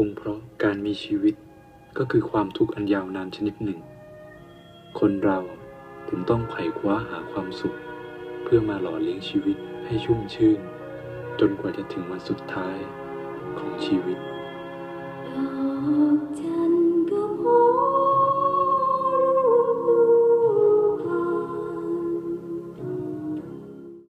งเพราะการมีชีวิตก็คือความทุกข์อันยาวนานชนิดหนึ่งคนเราถึงต้องไขว่คว้าหาความสุขเพื่อมาหล่อเลี้ยงชีวิตให้ชุ่มชื่นจนกว่าจะถึงวันสุดท้ายของชีวิตดอกจา